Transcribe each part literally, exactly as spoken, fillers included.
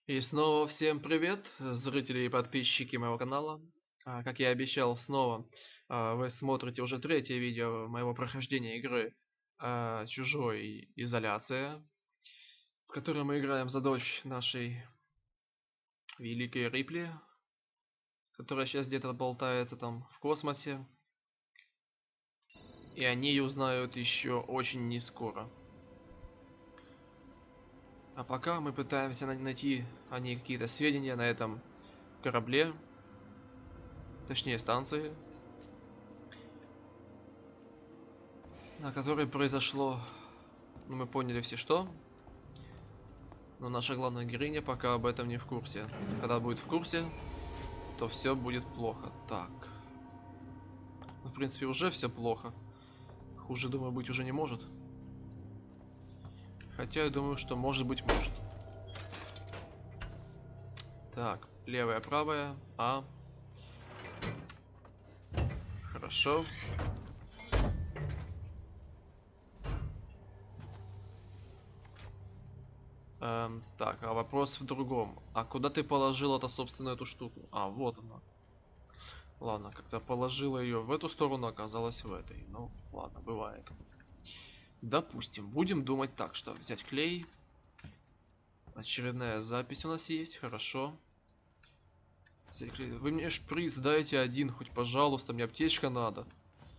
И снова всем привет, зрители и подписчики моего канала. А, Как я и обещал, снова а, вы смотрите уже третье видео моего прохождения игры а, Чужой Изоляция, в которой мы играем за дочь нашей великой Рипли, которая сейчас где-то болтается там в космосе. И они ее узнают еще очень не скоро. А пока мы пытаемся найти о ней какие-то сведения на этом корабле, точнее станции, на которой произошло, ну, мы поняли все что, но наша главная героиня пока об этом не в курсе. Когда будет в курсе, то все будет плохо. Так, ну, в принципе, уже все плохо. Хуже, думаю, быть уже не может. Хотя я думаю, что может быть может. Так, левая, правая, А. Хорошо. Эм, так, а вопрос в другом. А куда ты положил это, собственно, эту штуку? А, вот она. Ладно, как-то положила ее в эту сторону, оказалось в этой. Ну, ладно, бывает. Допустим, будем думать так, что взять клей. Очередная запись у нас есть, хорошо. Взять клей. Вы мне шприц дайте один, хоть пожалуйста, мне аптечка надо.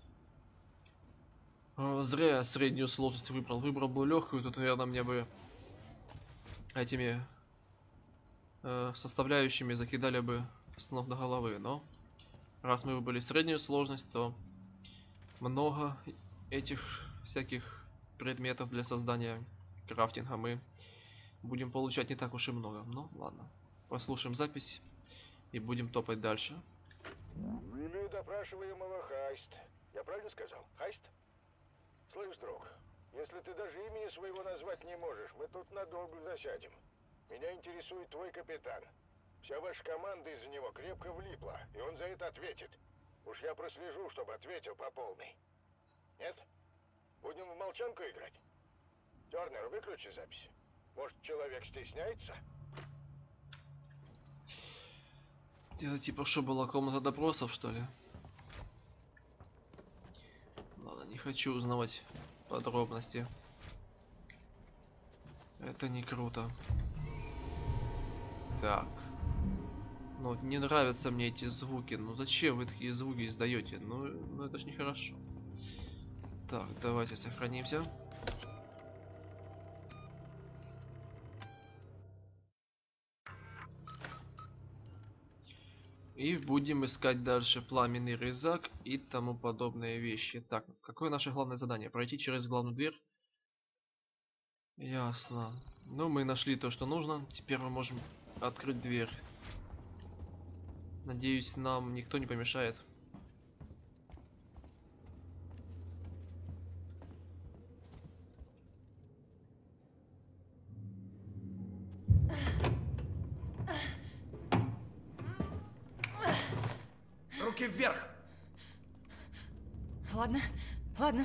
О, зря я среднюю сложность выбрал. Выбрал бы легкую, тут, наверное, мне бы этими э, составляющими закидали бы с ног до головы. Но раз мы выбрали среднюю сложность, то много этих всяких предметов для создания крафтинга мы будем получать не так уж и много. Ну ладно, послушаем запись и будем топать дальше. Или допрашиваемого Хайст. Я правильно сказал? Хайст? Слышь, друг, если ты даже имени своего назвать не можешь, мы тут надолго засядем. Меня интересует твой капитан. Вся ваша команда из-за него крепко влипла, и он за это ответит. Уж я прослежу, чтобы ответил по полной. Нет? Будем в молчанку играть? Тернер, выключи запись. Может, человек стесняется? Это типа что, была комната допросов, что ли? Ладно, не хочу узнавать подробности. Это не круто. Так. Ну, не нравятся мне эти звуки. Ну, зачем вы такие звуки издаете? Ну, ну это ж нехорошо. Так, давайте сохранимся. И будем искать дальше пламенный резак и тому подобные вещи. Так, какое наше главное задание? Пройти через главную дверь? Ясно. Ну, мы нашли то, что нужно. Теперь мы можем открыть дверь. Надеюсь, нам никто не помешает. Руки вверх! Ладно, ладно.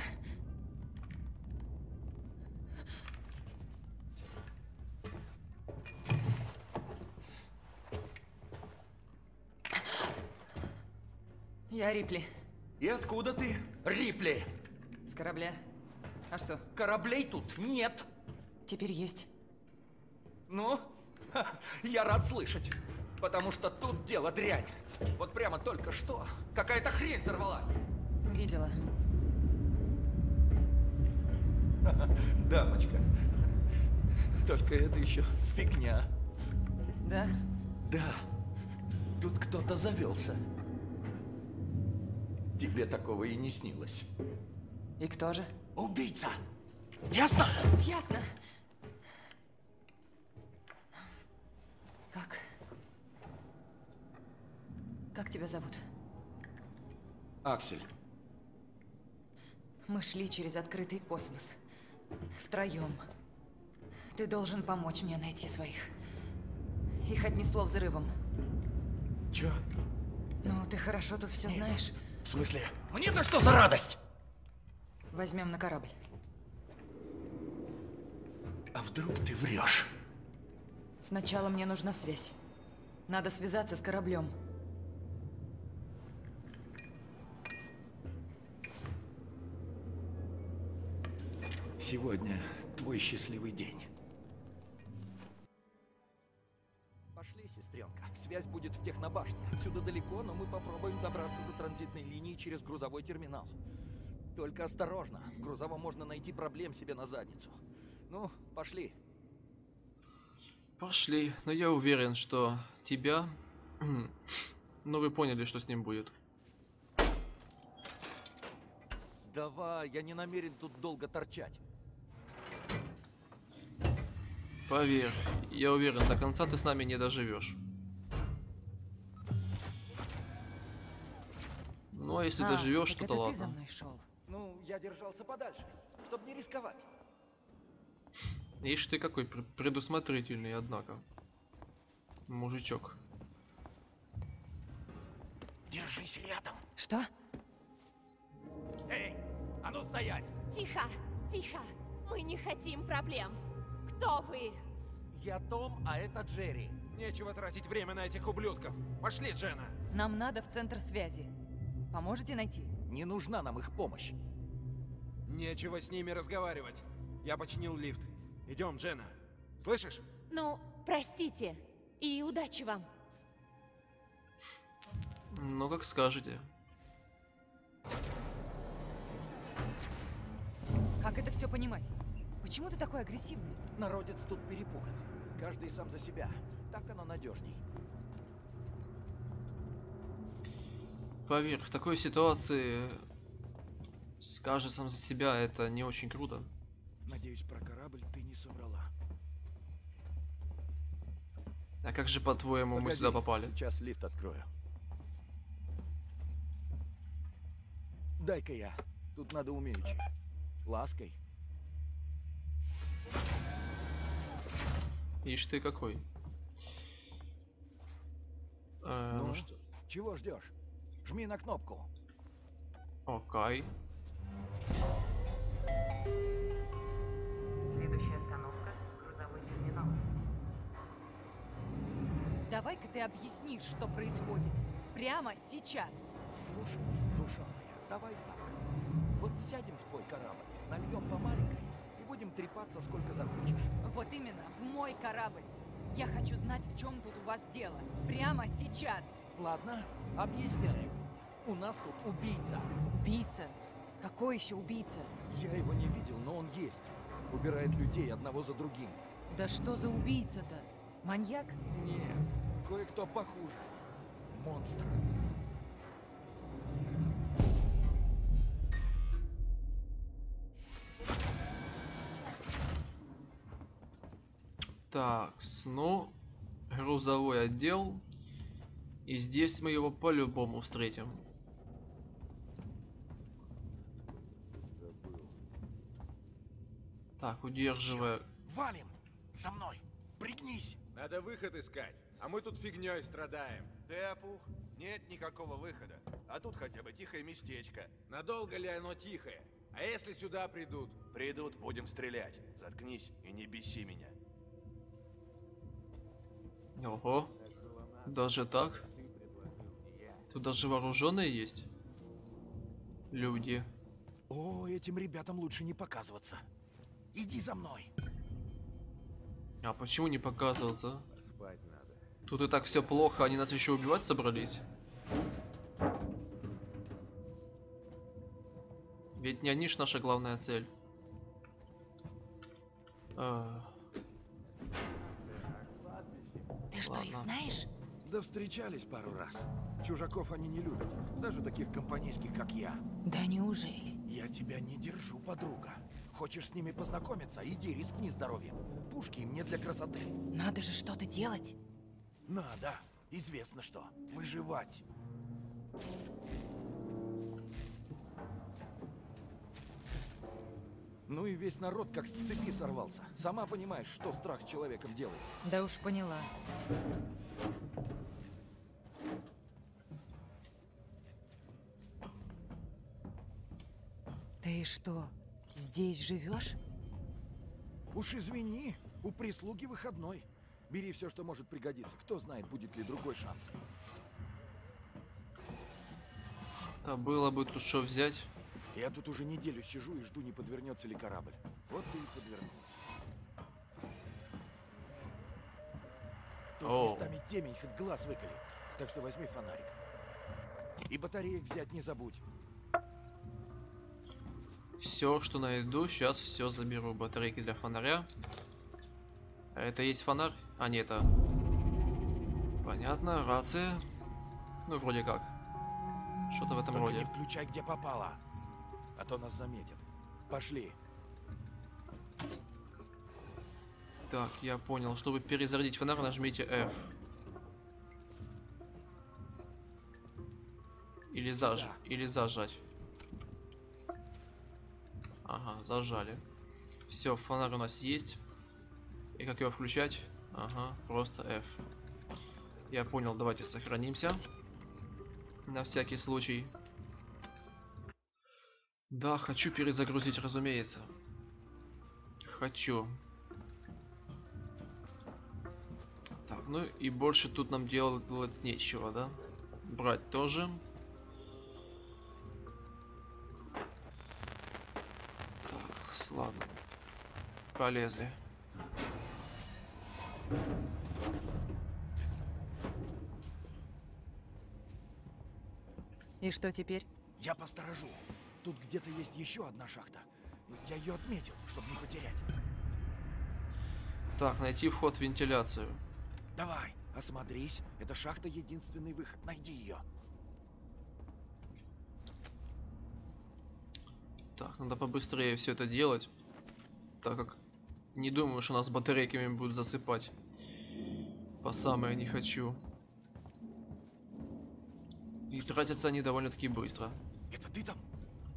Я Рипли. И откуда ты, Рипли? С корабля. А что? Кораблей тут нет. Теперь есть. Ну, ха, я рад слышать. Потому что тут дело дрянь. Вот прямо только что какая-то хрень взорвалась. Видела. Дамочка. Только это еще фигня. Да? Да. Тут кто-то завелся. Тебе такого и не снилось. И кто же? Убийца! Ясно? Ясно. Как? Как тебя зовут? Аксель. Мы шли через открытый космос. Втроем. Ты должен помочь мне найти своих. Их отнесло взрывом. Чё? Ну, ты хорошо тут все знаешь. В смысле? Мне-то что за радость? Возьмем на корабль. А вдруг ты врешь? Сначала мне нужна связь. Надо связаться с кораблем. Сегодня твой счастливый день. Пошли, сестренка. Связь будет в технобашне. Отсюда далеко, но мы попробуем добраться до транзитной линии через грузовой терминал. Только осторожно. В грузовом можно найти проблем себе на задницу. Ну, пошли. Пошли. Но я уверен, что тебя... Ну, вы поняли, что с ним будет. Давай, я не намерен тут долго торчать. Поверь, я уверен, до конца ты с нами не доживешь. Ну, а если А, доживешь, так то-то это ладно. ты за мной шел. Ну, я держался подальше, чтобы не рисковать. Ишь ты какой пр- предусмотрительный, однако. Мужичок. Держись рядом. Что? Эй, а ну стоять! Тихо, тихо. Мы не хотим проблем. Кто вы? Я Том, а это Джерри. Нечего тратить время на этих ублюдков. Пошли, Дженна. Нам надо в центр связи. Поможете найти? Не нужна нам их помощь. Нечего с ними разговаривать. Я починил лифт. Идем, Дженна. Слышишь? Ну, простите. И удачи вам. Ну, как скажете. Как это все понимать? Почему ты такой агрессивный? Народец тут перепуган. Каждый сам за себя. Так оно надежней. Поверь, в такой ситуации скажет сам за себя, это не очень круто. Надеюсь, про корабль ты не соврала. А как же, по-твоему, мы Погоди, сюда попали? Сейчас лифт открою. Дай-ка я. Тут надо умеючи. Лаской. Ишь ты какой. Э, Ну? ну что? Чего ждешь? Жми на кнопку. Окей. Следующая остановка – грузовой терминал. Давай-ка ты объяснишь, что происходит. Прямо сейчас. Слушай, душа моя, давай так. Вот сядем в твой корабль, нальем по маленькой и будем трепаться сколько захочешь. Вот именно, в мой корабль. Я хочу знать, в чем тут у вас дело. Прямо сейчас. Ладно, объясняю. У нас тут убийца. Убийца? Какой еще убийца? Я его не видел, но он есть. Убирает людей одного за другим. Да что за убийца-то? Маньяк? Нет, кое-кто похуже. Монстр. Так, ну, грузовой отдел. И здесь мы его по-любому встретим. Так, удерживая. Валим! За мной! Пригнись! Надо выход искать, а мы тут фигней страдаем. Ты опух? Нет никакого выхода. А тут хотя бы тихое местечко. Надолго ли оно тихое? А если сюда придут? Придут, будем стрелять. Заткнись и не беси меня. Ого. Даже так? Тут даже вооруженные есть? Люди. О, этим ребятам лучше не показываться. Иди за мной. А почему не показываться? Тут и так все плохо, они нас еще убивать собрались. Ведь не они ж наша главная цель. А, Ты что, их Ладно. знаешь? Да встречались пару раз. Чужаков они не любят. Даже таких компанейских, как я. Да неужели? Я тебя не держу, подруга. Хочешь с ними познакомиться? Иди, рискни здоровьем. Пушки им не для красоты. Надо же что-то делать. Надо. Известно что. Выживать. Ну и весь народ как с цепи сорвался. Сама понимаешь, что страх с человеком делает. Да уж поняла. Ты что, здесь живешь? Уж извини, у прислуги выходной. Бери все, что может пригодиться. Кто знает, будет ли другой шанс. А было бы тут что взять. Я тут уже неделю сижу и жду, не подвернется ли корабль. Вот ты и подвернулась. Тут Оу. местами темень, хоть глаз выколи. Так что возьми фонарик. И батареек взять не забудь. Все, что найду, сейчас все заберу. Батарейки для фонаря. А это есть фонарь? А, нет, это... Понятно, рация. Ну, вроде как. Что-то в этом Только роде. не включай, где попало. А то нас заметят. Пошли. Так, я понял. Чтобы перезарядить фонарь, нажмите F. Или, заж... Сюда. Или зажать. Ага, зажали. Все, фонарь у нас есть. И как его включать? Ага, просто F. Я понял, давайте сохранимся. На всякий случай. Да, хочу перезагрузить, разумеется. Хочу. Так, ну и больше тут нам делать нечего, да? Брать тоже. Так, ладно. Полезли. И что теперь? Я посторожу. Тут где-то есть еще одна шахта. Я ее отметил, чтобы не потерять. Так, найти вход в вентиляцию. Давай, осмотрись. Эта шахта единственный выход. Найди ее. Так, надо побыстрее все это делать. Так как не думаю, что нас батарейками будут засыпать. По самое не хочу. И тратятся они довольно-таки быстро. Это ты там?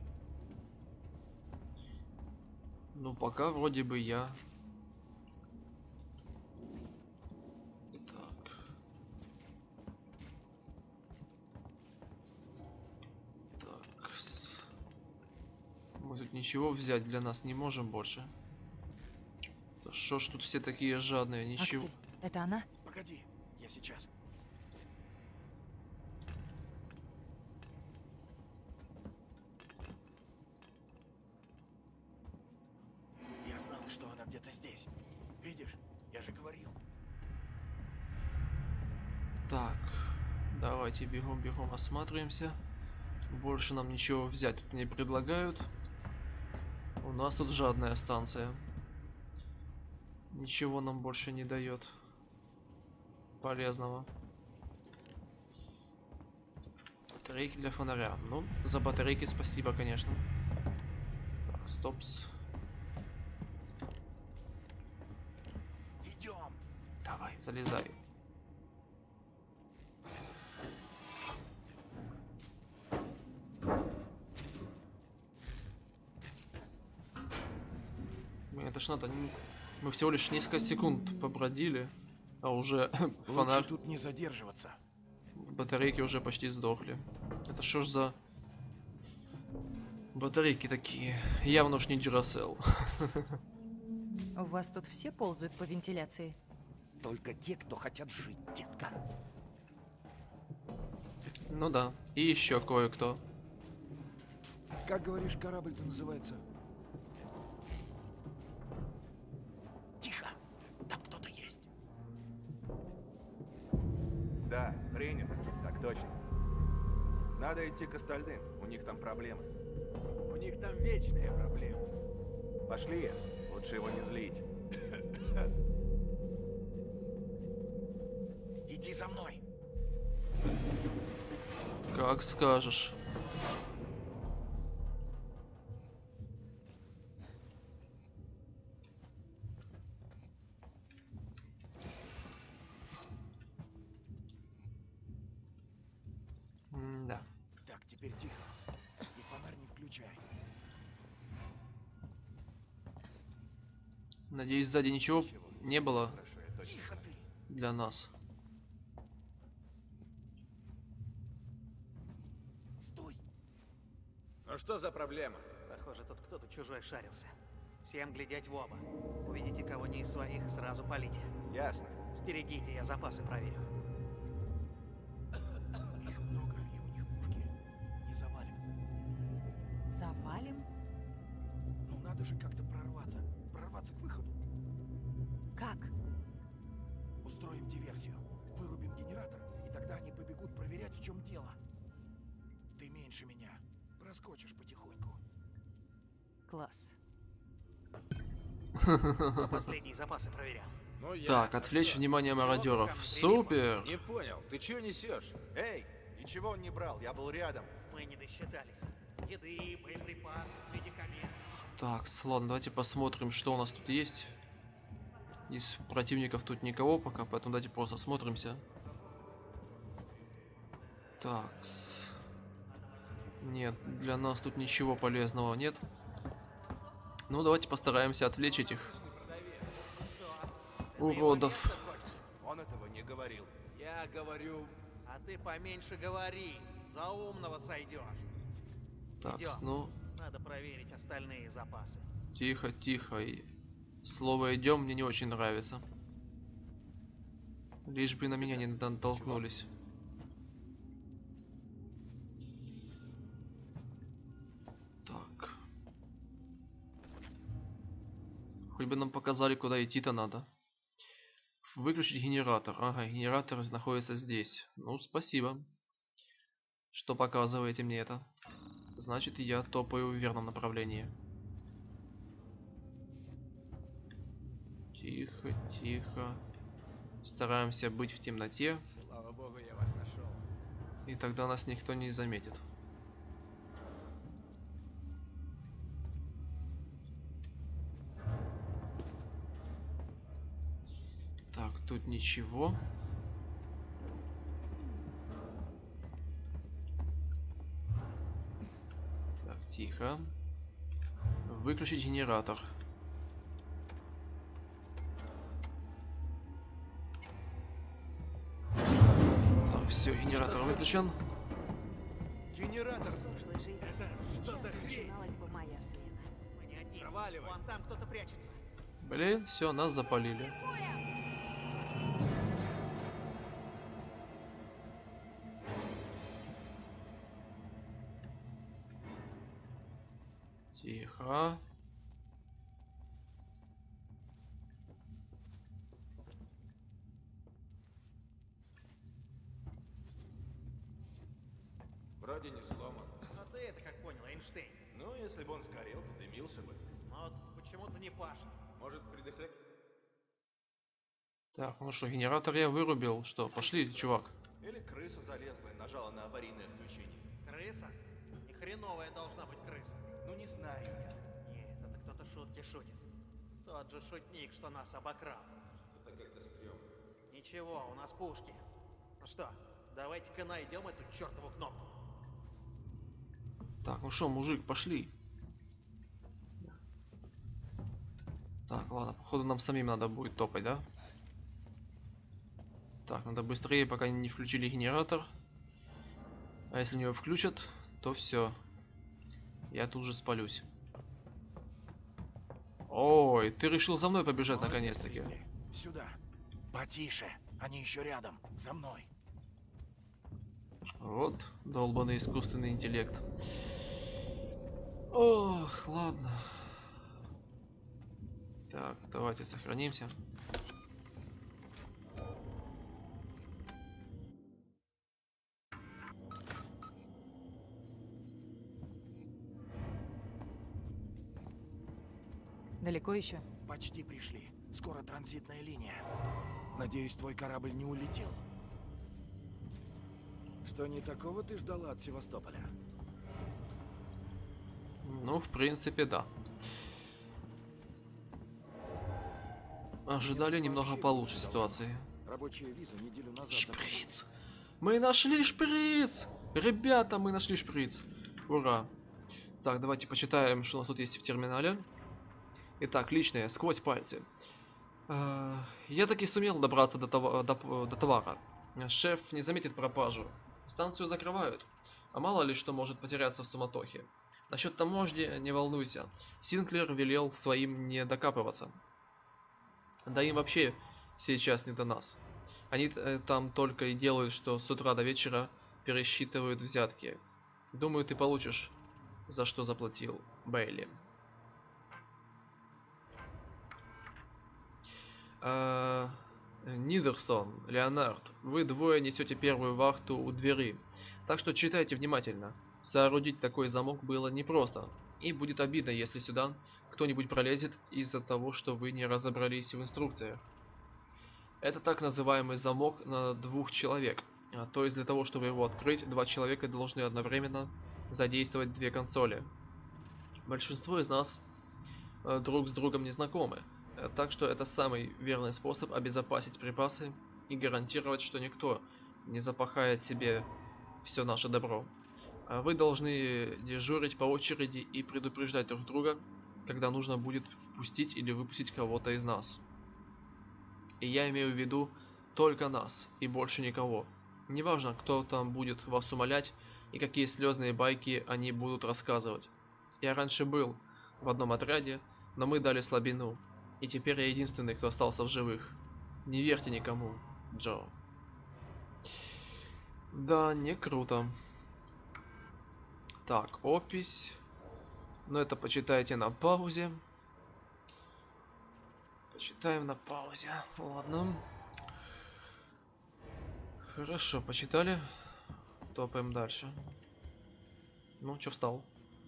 Ну, пока вроде бы я. Так. Так. с- Мы тут ничего взять для нас не можем больше. Да шо ж тут все такие жадные, ничего. Аксель, это она? Погоди, я сейчас. Я знал, что она где-то здесь. Видишь, я же говорил. Так, давайте бегом-бегом осматриваемся. Больше нам ничего взять тут не предлагают. У нас тут жадная станция. Ничего нам больше не дает полезного. Батарейки для фонаря. Ну, за батарейки спасибо, конечно. Так, стопс. Идем. Давай, залезай. Блин, это ж надо. не- Мы всего лишь несколько секунд побродили, а уже фонарь, Лучше тут не задерживаться. батарейки уже почти сдохли. Это что ж за батарейки такие? Явно уж не Duracell. У вас тут все ползают по вентиляции? Только те, кто хотят жить, детка. Ну да, и еще кое-кто. Как говоришь, корабль-то называется? Тихо! Там кто-то есть. Да, принято. Так точно. Надо идти к остальным. У них там проблемы. У них там вечные проблемы. Пошли. Лучше его не злить. Иди за мной. Как скажешь. Да. Так, теперь тихо. И фонарь не включай. Надеюсь, сзади ничего не было Хорошо, я точно. Тихо ты. для нас. Стой. Ну что за проблема? Похоже, тут кто-то чужой шарился. Всем глядеть в оба. Увидите кого не из своих, сразу полите. Ясно. Стерегите, я запасы проверю. Их много, и у них пушки. Не завалим. Завалим? Ну надо же как-то прорваться. Прорваться к выходу. Как? Устроим диверсию. Вырубим генератор, и тогда они побегут проверять, в чем дело. Ты меньше меня. Проскочишь потихоньку. Класс. Кто последние запасы проверял? Ну, я. Так, А отвлечь что? внимание Чего мародеров. там, Супер! Не понял, ты чё несешь? Эй, ничего он не брал, я был рядом. Мы не досчитались. Еды, боеприпасы, медикаменты. Так, ладно, давайте посмотрим, что у нас тут есть. Из противников тут никого пока, поэтому давайте просто осмотримся. Так. Нет, для нас тут ничего полезного нет. Ну, давайте постараемся отвлечь этих уродов. Он этого не говорил. Я говорю... А ты поменьше говори. За умного сойдешь. Так, Идём. ну, Надо проверить остальные запасы. тихо, тихо. И слово «идем» мне не очень нравится. Лишь бы на меня не натолкнулись. Так. Хоть бы нам показали, куда идти-то надо. Выключить генератор. Ага, генератор находится здесь. Ну, спасибо, что показываете мне это. Значит, я топаю в верном направлении. Тихо, тихо. Стараемся быть в темноте. Слава богу, я вас нашел. И тогда нас никто не заметит. Так, тут ничего. Так, тихо. Выключить генератор. Так, все, генератор выключен. Генератор! В прошлой жизни Это что сейчас за хрень? начиналась бы моя смена. Мы не одни. Проваливай. Вон там кто-то прячется. Блин, все, нас запалили. Тихо. Вроде не сломан. Но ты это как понял, Эйнштейн? Ну, если бы он сгорел, то дымился бы. Но вот почему-то не пашет. Может, предохранять? Так, ну что, генератор я вырубил. Что, пошли, чувак. Или крыса залезла и нажала на аварийное отключение. Крыса? И хреновая должна быть крыса. Ну, не знаю я. Нет, это кто-то шутки шутит. Тот же шутник, что нас обокрал. Это как-то стрёмно. Ничего, у нас пушки. Ну что, давайте-ка найдем эту чертову кнопку. Так, ну что, мужик, пошли. Так, ладно, походу нам самим надо будет топать, да? Так, надо быстрее, пока не включили генератор. А если его включат, то все. Я тут же спалюсь. Ой, ты решил за мной побежать Молодец, наконец-таки. Рипли. Сюда. Потише. Они еще рядом. За мной. Вот, долбанный искусственный интеллект. Ох, ладно. Так, давайте сохранимся. Далеко еще? Почти пришли. Скоро транзитная линия. Надеюсь, твой корабль не улетел. Что не такого ты ждала от Севастополя? Ну, в принципе, да. Ожидали Мне тут немного вообще получше не ситуации. Рабочая виза неделю назад Шприц! Мы нашли шприц! Ребята, мы нашли шприц! Ура! Так, давайте почитаем, что у нас тут есть в терминале. Итак, личное, сквозь пальцы. Э, Я таки сумел добраться до, това- до, до товара. Шеф не заметит пропажу. Станцию закрывают. А мало ли что может потеряться в суматохе. Насчет таможни не волнуйся. Синклер велел своим не докапываться. Да им вообще сейчас не до нас. Они э, там только и делают, что с утра до вечера пересчитывают взятки. Думаю, ты получишь, за что заплатил, Бейли. А, Нидерсон, Леонард, вы двое несете первую вахту у двери, так что читайте внимательно. Соорудить такой замок было непросто, и будет обидно, если сюда кто-нибудь пролезет из-за того, что вы не разобрались в инструкциях. Это так называемый замок на двух человек, то есть для того, чтобы его открыть, два человека должны одновременно задействовать две консоли. Большинство из нас э, друг с другом не знакомы, э, так что это самый верный способ обезопасить припасы и гарантировать, что никто не запахает себе все наше добро. А вы должны дежурить по очереди и предупреждать друг друга, когда нужно будет впустить или выпустить кого-то из нас. И я имею в виду только нас и больше никого. Неважно, кто там будет вас умолять и какие слезные байки они будут рассказывать. Я раньше был в одном отряде, но мы дали слабину, и теперь я единственный, кто остался в живых. Не верьте никому, Джо. Да, не круто. Так, опись. Но это почитайте на паузе. Почитаем на паузе. Ладно. Хорошо, почитали. Топаем дальше. Ну, чё встал?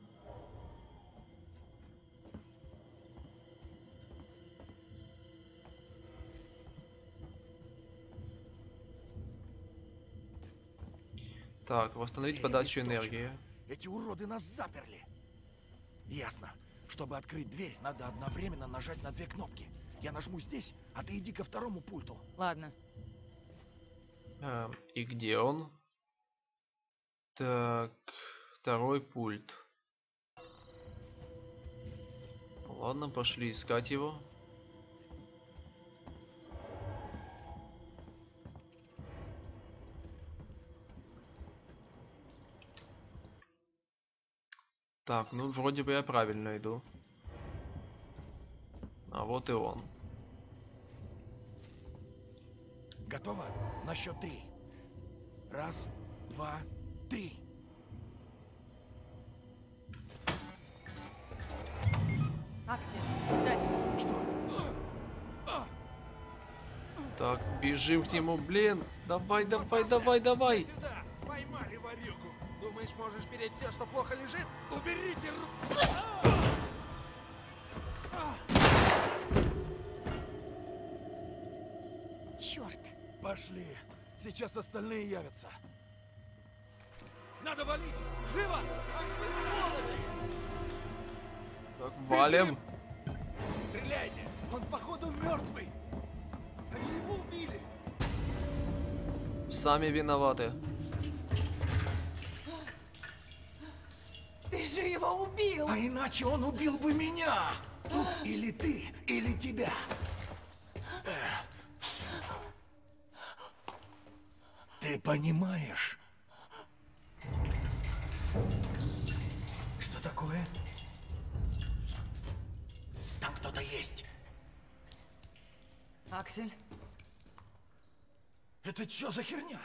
Так, восстановить подачу энергии. Эти уроды нас заперли. Ясно. Чтобы открыть дверь, надо одновременно нажать на две кнопки. Я нажму здесь, а ты иди ко второму пульту. Ладно. Эм, и где он? Так, второй пульт. Ладно, пошли искать его. Так, ну вроде бы я правильно иду. А вот и он. Готово? На счет три. Раз, два, три. Аксель, сзади. Что? Так, бежим к нему, блин. Давай, давай, давай, давай. Сюда! Поймали ворюгу! Думаешь, можешь переть все, что плохо лежит? Уберите ру... Черт. Пошли. Сейчас остальные явятся. Надо валить! Живо! Ах вы сволочи! Так, валим. Стреляйте! Он походу мертвый! Они его убили! Сами виноваты. Ты же его убил! А иначе он убил бы меня! Тут или ты, или тебя. Ты понимаешь? Что такое? Там кто-то есть. Аксель? Это что за херня?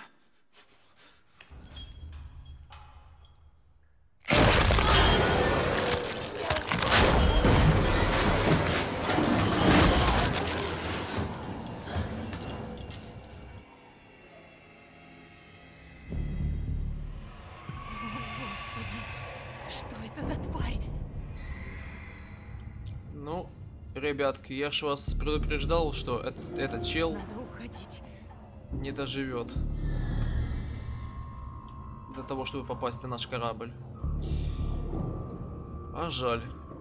Что это за тварь? Ну, ребятки, я ж вас предупреждал, что этот, этот чел Надо уходить. не доживет до того, чтобы попасть на наш корабль. А жаль.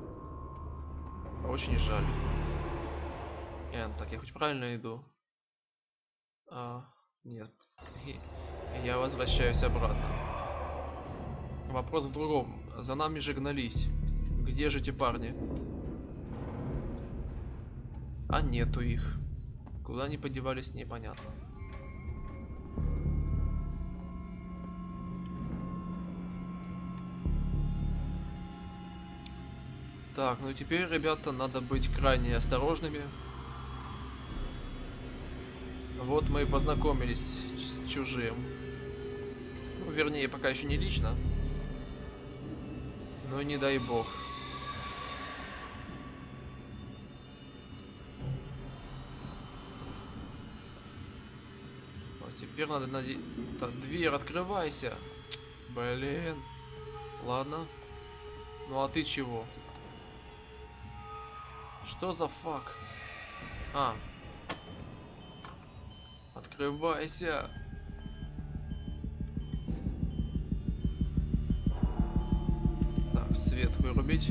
Очень жаль. Эм, так, я хоть правильно иду? А, нет. И- Я возвращаюсь обратно. Вопрос в другом. За нами же гнались. Где же эти парни? А нету их. Куда они подевались, непонятно. Так, ну теперь, ребята, надо быть крайне осторожными. Вот мы и познакомились с чужим. Ну, вернее, пока еще не лично. Но не дай бог. Вот теперь надо найти... Так, дверь, открывайся. Блин. Ладно. Ну а ты чего? Что за фак? А. Открывайся. Так, свет вырубить.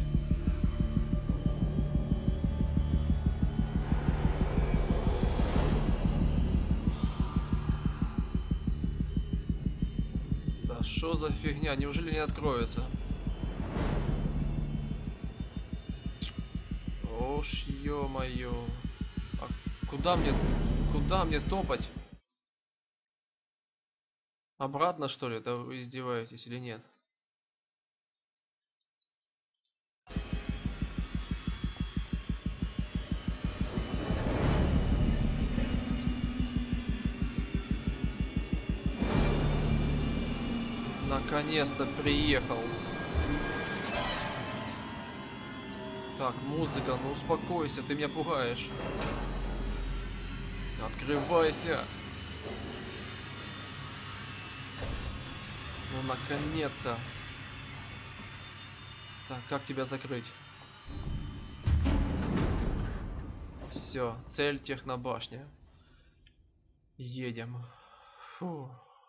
Да что за фигня? Неужели не откроется? Уж ё-моё. А куда мне... Куда мне топать? Обратно, что ли? Да вы издеваетесь или нет? Наконец-то приехал. Так, музыка, ну успокойся, ты меня пугаешь. Открывайся. Ну наконец-то. Так, как тебя закрыть? Все, цель технобашня. Едем. Фу.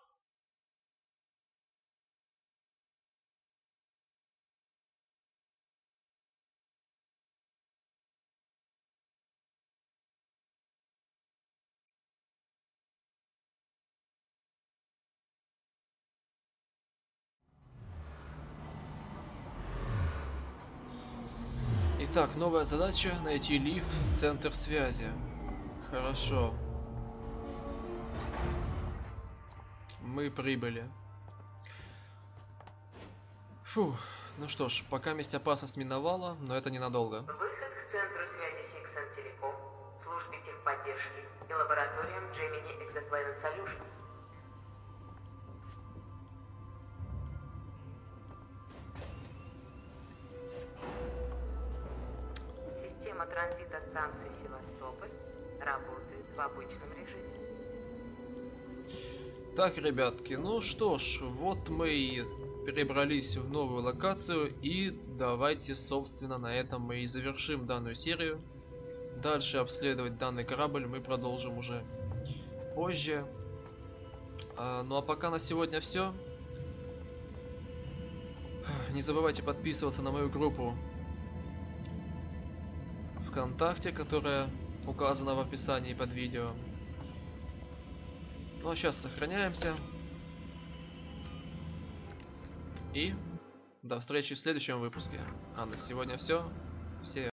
Итак, новая задача — найти лифт в центр связи. Хорошо. Мы прибыли. Фух. Ну что ж, пока месть опасность миновала, но это ненадолго. Выход к центру связи Сиксон Телеком, службе техподдержки и лабораториям Gemini Exoplanet Solutions. Система транзита станции Севастополь работает в обычном режиме. Так, ребятки, ну что ж, вот мы и перебрались в новую локацию, и давайте, собственно, на этом мы и завершим данную серию. Дальше обследовать данный корабль мы продолжим уже позже. А, ну а пока на сегодня все. Не забывайте подписываться на мою группу ВКонтакте, которая указана в описании под видео. Ну а сейчас сохраняемся. И до встречи в следующем выпуске. А на сегодня все. Всем